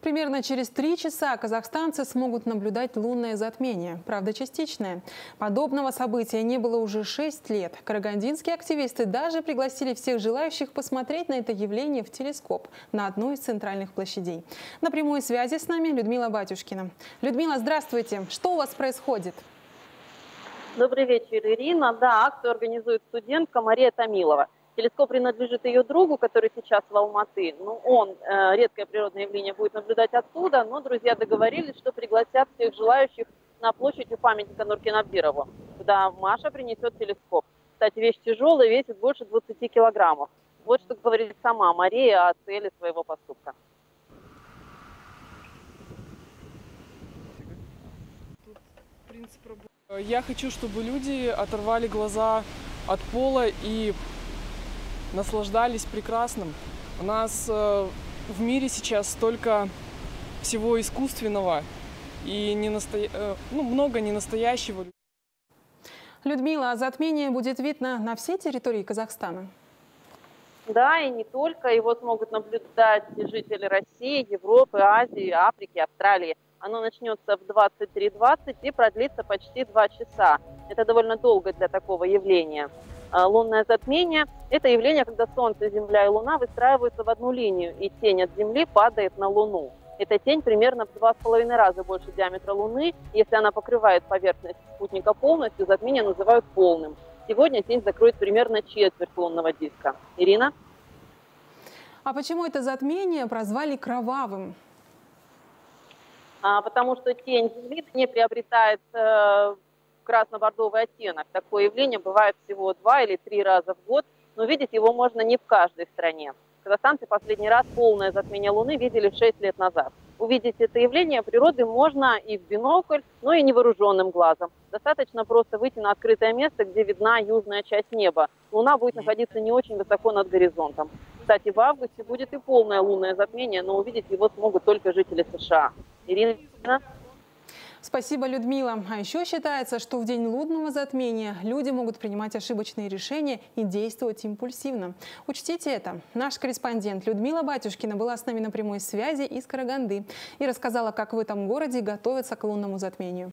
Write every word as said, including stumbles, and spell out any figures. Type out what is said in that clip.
Примерно через три часа казахстанцы смогут наблюдать лунное затмение. Правда, частичное. Подобного события не было уже шесть лет. карагандинские активисты даже пригласили всех желающих посмотреть на это явление в телескоп на одной из центральных площадей. На прямой связи с нами Людмила Батюшкина. Людмила, здравствуйте. Что у вас происходит? Добрый вечер, Ирина. Да, акцию организует студентка Мария Томилова. Телескоп принадлежит ее другу, который сейчас в Алматы. Ну, он э, редкое природное явление будет наблюдать оттуда, но друзья договорились, что пригласят всех желающих на площадь у памятника Нуркина-Абдирову, куда Маша принесет телескоп. Кстати, вещь тяжелая, весит больше двадцати килограммов. Вот что говорит сама Мария о цели своего поступка. Я хочу, чтобы люди оторвали глаза от пола и наслаждались прекрасным. У нас э, в мире сейчас столько всего искусственного и не насто... э, ну, много ненастоящего. Людмила, а затмение будет видно на всей территории Казахстана? Да, и не только. Его смогут наблюдать жители России, Европы, Азии, Африки, Австралии. Оно начнется в двадцать три двадцать и продлится почти два часа. Это довольно долго для такого явления. Лунное затмение – это явление, когда Солнце, Земля и Луна выстраиваются в одну линию, и тень от Земли падает на Луну. Эта тень примерно в два с половиной раза больше диаметра Луны. Если она покрывает поверхность спутника полностью, затмение называют полным. Сегодня тень закроет примерно четверть лунного диска. Ирина? А почему это затмение прозвали кровавым? А, потому что тень Земли не приобретает э, красно-бордовый оттенок. Такое явление бывает всего два или три раза в год, но видеть его можно не в каждой стране. Казахстанцы последний раз полное затмение Луны видели шесть лет назад. Увидеть это явление природы можно и в бинокль, но и невооруженным глазом. Достаточно просто выйти на открытое место, где видна южная часть неба. Луна будет находиться не очень высоко над горизонтом. Кстати, в августе будет и полное лунное затмение, но увидеть его смогут только жители США. Ирина? Спасибо, Людмила. А еще считается, что в день лунного затмения люди могут принимать ошибочные решения и действовать импульсивно. Учтите это. Наш корреспондент Людмила Батюшкина была с нами на прямой связи из Караганды и рассказала, как в этом городе готовятся к лунному затмению.